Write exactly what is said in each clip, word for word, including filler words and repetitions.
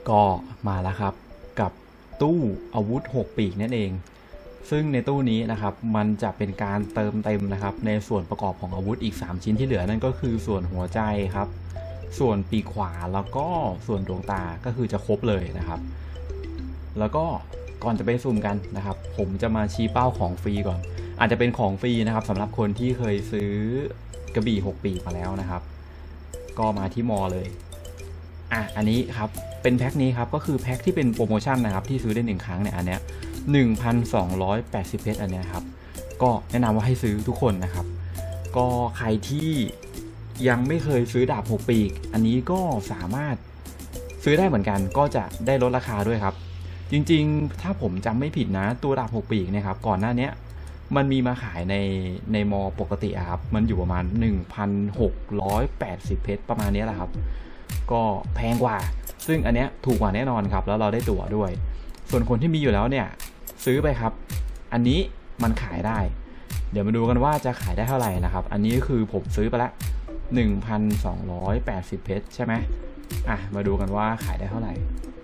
ก็มาแล้วครับกับตู้อาวุธหกปีกนั่นเองซึ่งในตู้นี้นะครับมันจะเป็นการเติมเต็มนะครับในส่วนประกอบของอาวุธอีกสามชิ้นที่เหลือนั่นก็คือส่วนหัวใจครับส่วนปีกขวาแล้วก็ส่วนดวงตาก็คือจะครบเลยนะครับแล้วก็ก่อนจะไปซูมกันนะครับผมจะมาชี้เป้าของฟรีก่อนอาจจะเป็นของฟรีนะครับสำหรับคนที่เคยซื้อกระบี่หกปีกมาแล้วนะครับก็มาที่มอเลยอ่ะอันนี้ครับเป็นแพ็คนี้ครับก็คือแพ็คที่เป็นโปรโมชั่นนะครับที่ซื้อได้หนึ่งครั้งเนี่ยอันเนี้ย หนึ่งพันสองร้อยแปดสิบ เพชรอันเนี้ยครับก็แนะนำว่าให้ซื้อทุกคนนะครับก็ใครที่ยังไม่เคยซื้อดาบหกปีกอันนี้ก็สามารถซื้อได้เหมือนกันก็จะได้ลดราคาด้วยครับจริงๆถ้าผมจำไม่ผิดนะตัวดาบหกปีกเนี่ยครับก่อนหน้านี้มันมีมาขายในในมอปกติครับมันอยู่ประมาณ หนึ่งพันหกร้อยแปดสิบ เพชรประมาณนี้แหละครับก็แพงกว่าซึ่งอันเนี้ยถูกกว่าแน่นอนครับแล้วเราได้ตั๋วด้วยส่วนคนที่มีอยู่แล้วเนี่ยซื้อไปครับอันนี้มันขายได้เดี๋ยวมาดูกันว่าจะขายได้เท่าไหร่นะครับอันนี้คือผมซื้อไปละ หนึ่งพันสองร้อยแปดสิบ เพชรใช่ไหมอ่ะมาดูกันว่าขายได้เท่าไหร่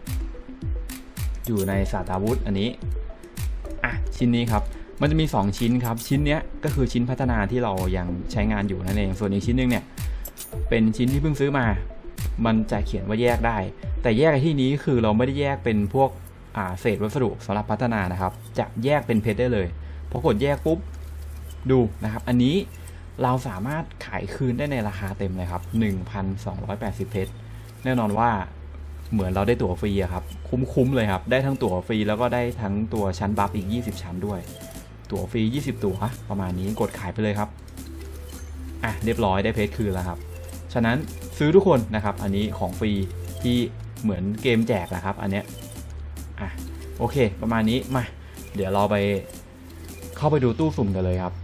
อยู่ในศาสตราวุธอันนี้อ่ะชิ้นนี้ครับมันจะมีสองชิ้นครับชิ้นเนี้ยก็คือชิ้นพัฒนาที่เรายังใช้งานอยู่นั่นเองส่วนอีกชิ้นนึงเนี่ยเป็นชิ้นที่เพิ่งซื้อมามันจะเขียนว่าแยกได้แต่แยกในที่นี้คือเราไม่ได้แยกเป็นพวกเศษวัสดุสำหรับพัฒนานะครับจะแยกเป็นเพชรได้เลยพอกดแยกปุ๊บดูนะครับอันนี้เราสามารถขายคืนได้ในราคาเต็มเลยครับ หนึ่งพันสองร้อยแปดสิบ เพชรแน่นอนว่าเหมือนเราได้ตั๋วฟรีครับคุ้มๆเลยครับได้ทั้งตั๋วฟรีแล้วก็ได้ทั้งตัวชั้นบัฟอีกยี่สิบชั้นด้วยตั๋วฟรียี่สิบตั๋วประมาณนี้กดขายไปเลยครับอ่ะเรียบร้อยได้เพชรคืนแล้วครับฉะนั้นซื้อทุกคนนะครับอันนี้ของฟรีที่เหมือนเกมแจกนะครับอันเนี้ยอ่ะโอเคประมาณนี้มาเดี๋ยวเราไปเข้าไปดูตู้สุ่มกันเลยครับ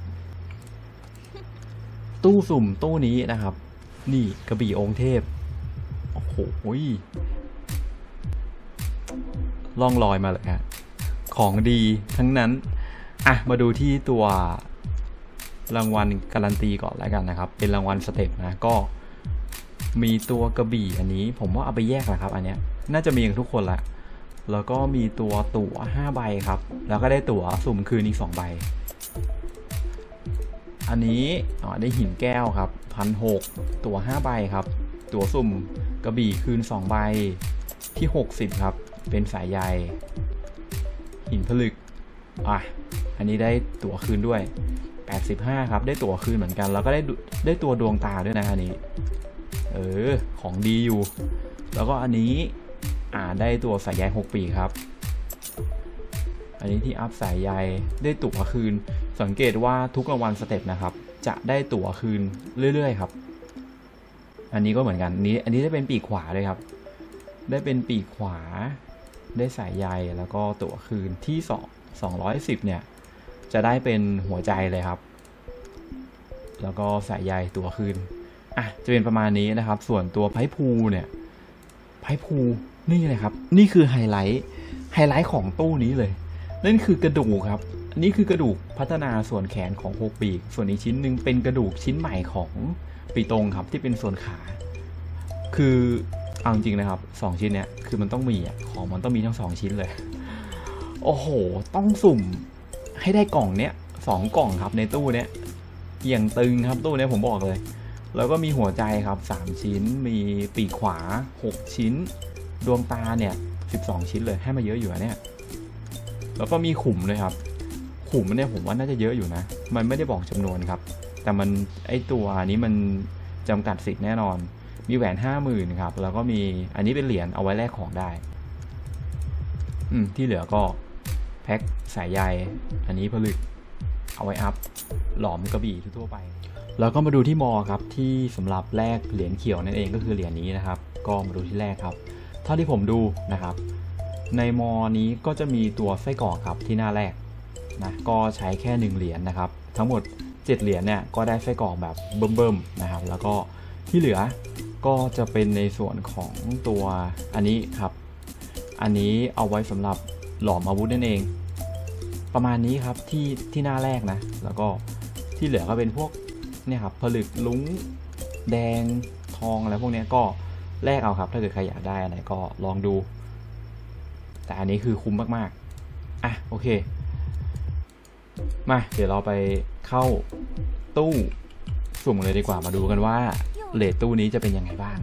ตู้สุ่มตู้นี้นะครับนี่กระบี่องค์เทพโอ้โหล่องลอยมาเลยฮะของดีทั้งนั้นอ่ะมาดูที่ตัวรางวัลการันตีก่อนแล้วกันนะครับเป็นรางวัลสเต็ปนะก็มีตัวกระบี่อันนี้ผมว่าเอาไปแยกแหละครับอันเนี้ยน่าจะมีกันทุกคนละแล้วก็มีตัวตั๋วห้าใบครับแล้วก็ได้ตั๋วสุ่มคืนอีกสองใบอันนี้อ๋อได้หินแก้วครับ หนึ่งพันหกร้อย ตั๋วห้าใบครับตั๋วสุ่มกระบี่คืนสองใบที่หกสิบครับเป็นสายใยหินผลึกอ่ะอันนี้ได้ตั๋วคืนด้วยแปดสิบห้าครับได้ตั๋วคืนเหมือนกันแล้วก็ได้ได้ตัวดวงตาด้วยนะอันนี้เออของดีอยู่แล้วก็อันนี้อ่าได้ตัวสายใยหกปีครับอันนี้ที่อัพสายใยได้ตั๋วคืนสังเกตว่าทุกรางวัลสเต็ปนะครับจะได้ตั๋วคืนเรื่อยๆครับอันนี้ก็เหมือนกันนี้อันนี้ได้เป็นปีกขวาเลยครับได้เป็นปีกขวาได้สายใยแล้วก็ตั๋วคืนที่สองสองร้อยสิบเนี่ยจะได้เป็นหัวใจเลยครับแล้วก็สายใยตั๋วคืนอ่ะจะเป็นประมาณนี้นะครับส่วนตัวไพ่พูเนี่ยไพ่พูนี่เลยครับนี่คือไฮไลท์ไฮไลท์ของตู้นี้เลยนั่นคือกระดูกครับนี่คือกระดูกพัฒนาส่วนแขนของหกปีกส่วนอีกชิ้นหนึ่งเป็นกระดูกชิ้นใหม่ของปีตรงครับที่เป็นส่วนขาคือเอาจริงนะครับสองชิ้นเนี้ยคือมันต้องมีอ่ะของมันต้องมีทั้งสองชิ้นเลยโอ้โหต้องสุ่มให้ได้กล่องเนี้ยสองกล่องครับในตู้เนี้ยอย่างตึงครับตู้เนี้ยผมบอกเลยแล้วก็มีหัวใจครับสามชิ้นมีปีกขวาหกชิ้นดวงตาเนี่ยสิบสองชิ้นเลยให้มาเยอะอยู่เนี่ยแล้วก็มีขุมเลยครับขุมเนี่ยผมว่าน่าจะเยอะอยู่นะมันไม่ได้บอกจำนวนครับแต่มันไอตัวนี้มันจำกัดสิทธิ์แน่นอนมีแหวนห้าหมื่นครับแล้วก็มีอันนี้เป็นเหรียญเอาไว้แลกของได้อืมที่เหลือก็แพ็คสายใยอันนี้ผลึกเอาไว้อัพหลอมกระบี่ทั่วไปแล้วก็มาดูที่มอครับที่สำหรับแลกเหรียญเขียวนั่นเองก็คือเหรียญนี้นะครับก็มาดูที่แรกครับเท่าที่ผมดูนะครับในมอนี้ก็จะมีตัวไส้กรอกครับที่หน้าแรกนะก็ใช้แค่หนึ่งเหรียญนะครับทั้งหมดเจ็ดเหรียญเนี่ยก็ได้ไส้กรอกแบบเบิ่มๆนะครับแล้วก็ที่เหลือก็จะเป็นในส่วนของตัวอันนี้ครับอันนี้เอาไว้สำหรับหลอมอาวุธนั่นเองประมาณนี้ครับที่ที่หน้าแรกนะแล้วก็ที่เหลือก็เป็นพวกเนี่ยครับผลึกลุ้งแดงทองอะไรพวกนี้ก็แลกเอาครับถ้าเกิดใครอยากได้อะไรก็ลองดูแต่อันนี้คือคุ้มมากๆอ่ะโอเคมาเดี๋ยวเราไปเข้าตู้สุ่มเลยดีกว่ามาดูกันว่าเรทตู้นี้จะเป็นยังไงบ้าง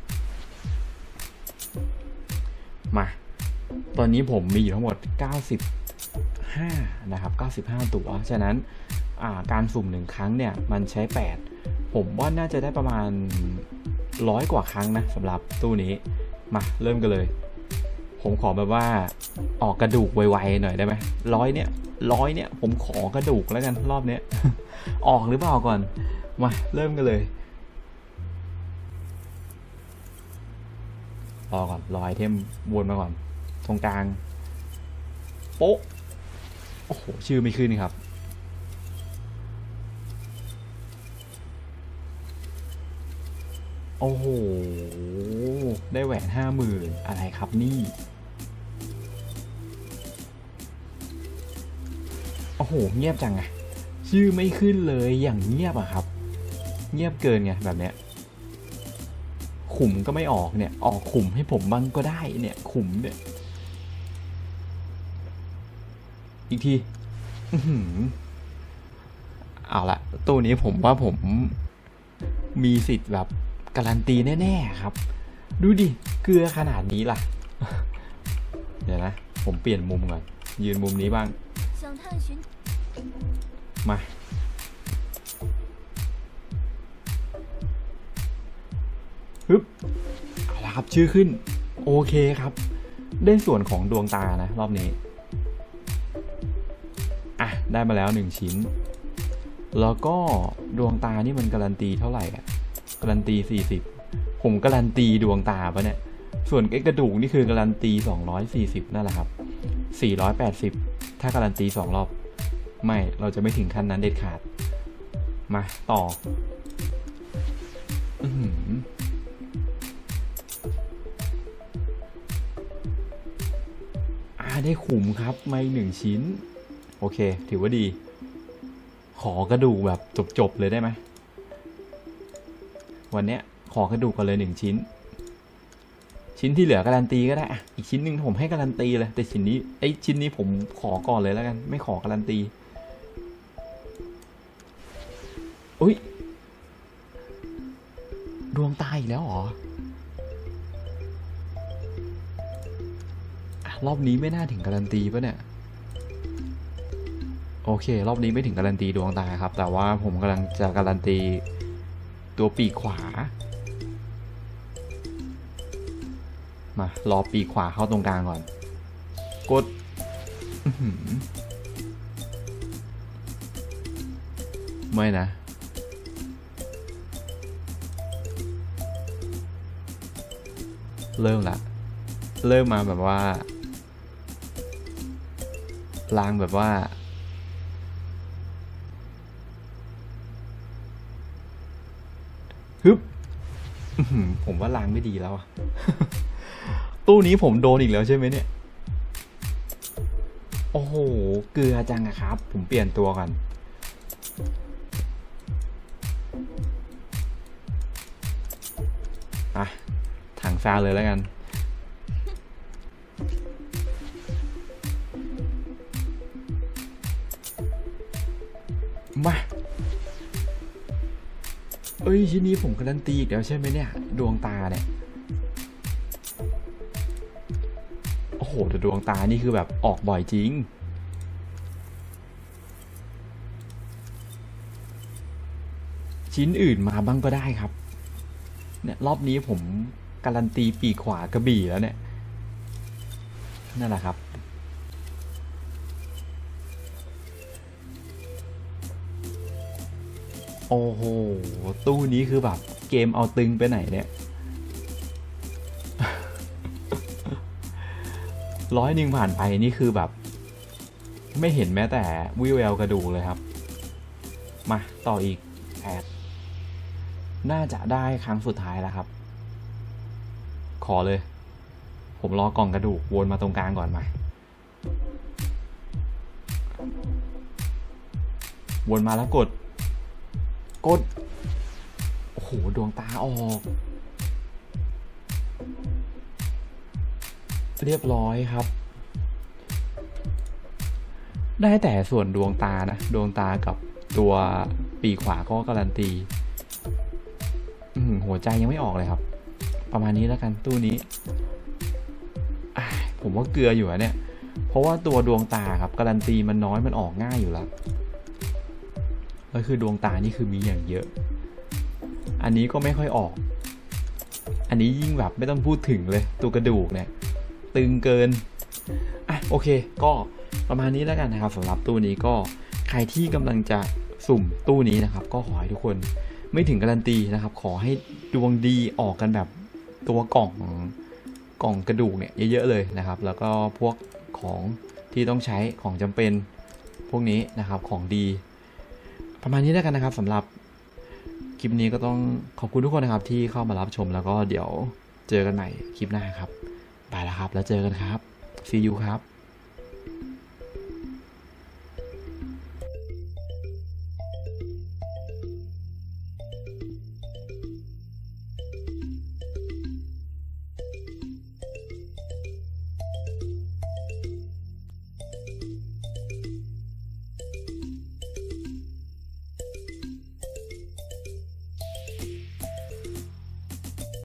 มาตอนนี้ผมมีอยู่ทั้งหมดเก้าสิบห้านะครับเก้าสิบห้าตัวฉะนั้นการสุ่มหนึ่งครั้งเนี่ยมันใช้แปดผมว่าน่าจะได้ประมาณร้อยกว่าครั้งนะสำหรับตู้นี้มาเริ่มกันเลยผมขอแบบว่าออกกระดูกไวๆหน่อยได้ไหมร้อยเนี่ยร้อยเนี่ยผมขอกระดูกแล้วกันรอบเนี้ย ออกหรือเปล่าก่อนมาเริ่มกันเลยรอก่อนรอไอเทมวนมาก่อนตรงกลางโป๊ะโอ้โหชื่อไม่ขึ้นครับโอ้โหได้แหวนห้าหมื่นอะไรครับนี่โอ้โหเงียบจังไงชื่อไม่ขึ้นเลยอย่างเงียบอะครับเงียบเกินไงแบบเนี้ยขุมก็ไม่ออกเนี่ยออกขุมให้ผมบ้างก็ได้เนี่ยขุมเนี่ยอีกทีเอาละตู้นี้ผมว่าผมมีสิทธิ์แบบการันตีแน่ๆครับดูดิเกลือขนาดนี้ล่ะเดี๋ยวนะผมเปลี่ยนมุมก่อนยืนมุมนี้บ้างมาฮึบเอาละครับชื่อขึ้นโอเคครับได้ส่วนของดวงตานะรอบนี้อ่ะได้มาแล้วหนึ่งชิ้นแล้วก็ดวงตานี่มันการันตีเท่าไหร่อ่ะการันตีสี่สิบผมการันตีดวงตาปะเนี่ยส่วนไอ้กระดูกนี่คือการันตีสองร้อยสี่สิบนั่นแหละครับสี่ร้อยแปดสิบถ้าการันตีสองรอบไม่เราจะไม่ถึงขั้นนั้นเด็ดขาดมาต่ออืออ่าได้ขุมครับมาอีกหนึ่งชิ้นโอเคถือว่าดีขอกระดูกแบบจบๆเลยได้ไหมวันเนี้ยขอกระดูกกันเลยหนึ่งชิ้นชิ้นที่เหลือการันตีก็ได้อ่ะอีกชิ้นหนึ่งผมให้การันตีเลยแต่ชิ้นนี้ไอ้ชิ้นนี้ผมขอก่อนเลยแล้วกันไม่ขอการันตีอุ้ยดวงตาอีกแล้วเหรอรอบนี้ไม่น่าถึงการันตีป่ะเนี่ยโอเครอบนี้ไม่ถึงการันตีดวงตาครับแต่ว่าผมกำลังจะการันตีตัวปีกขวามารอปีกขวาเข้าตรงกลางก่อนกดไม่นะเริ่มละเริ่มมาแบบว่าลางแบบว่าฮึบผมว่าลางไม่ดีแล้วอะตู้นี้ผมโดนอีกแล้วใช่ไหมเนี่ยโอ้โหเกลือจังอะครับผมเปลี่ยนตัวกันอ่ะถังซาเลยแล้วกันมาเอ้ยชิ้นนี้ผมการันตีอีกแล้วใช่ไหมเนี่ยดวงตาเนี่ยโอ้โหแต่ดวงตานี่คือแบบออกบ่อยจริงชิ้นอื่นมาบ้างก็ได้ครับเนี่ยรอบนี้ผมการันตีปีกขวากระบี่แล้วเนี่ยนั่นแหละครับโอ้โหตู้นี้คือแบบเกมเอาตึงไปไหนเนี่ยร้อยหนึ่งผ่านไปนี่คือแบบไม่เห็นแม้แต่วิวแววกระดูกเลยครับมาต่ออีกแปดน่าจะได้ครั้งสุดท้ายแล้วครับขอเลยผมรอกล่องกระดูกวนมาตรงกลางก่อนมาวนมาแล้วกดกดโอ้โหดวงตาออกเรียบร้อยครับได้แต่ส่วนดวงตานะดวงตากับตัวปีกขวาก็การันตีหัวใจยังไม่ออกเลยครับประมาณนี้แล้วกันตู้นี้ผมว่าเกลืออยู่อะเนี่ยเพราะว่าตัวดวงตาครับการันตีมันน้อยมันออกง่ายอยู่แล้วแล้วคือดวงตานี่คือมีอย่างเยอะอันนี้ก็ไม่ค่อยออกอันนี้ยิ่งแบบไม่ต้องพูดถึงเลยตัวกระดูกเนี่ยตึงเกินอ่ะโอเคก็ประมาณนี้แล้วกันนะครับสำหรับตู้นี้ก็ใครที่กำลังจะสุ่มตู้นี้นะครับก็ขอให้ทุกคนไม่ถึงการันตีนะครับขอให้ดวงดีออกกันแบบตัวกล่องกล่องกระดูกเนี่ยเยอะๆเลยนะครับแล้วก็พวกของที่ต้องใช้ของจำเป็นพวกนี้นะครับของดีประมาณนี้แล้วกันนะครับสำหรับคลิปนี้ก็ต้องขอบคุณทุกคนนะครับที่เข้ามารับชมแล้วก็เดี๋ยวเจอกันใหม่คลิปหน้าครับไปแล้วครับแล้วเจอกันครับ see you ครับ